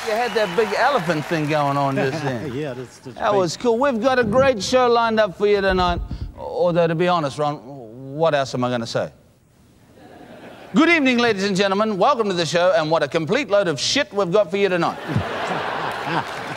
You had that big elephant thing going on just then. Yeah, that was cool. We've got a great show lined up for you tonight. Although, to be honest, Ron, what else am I going to say? Good evening, ladies and gentlemen. Welcome to the show, and what a complete load of shit we've got for you tonight.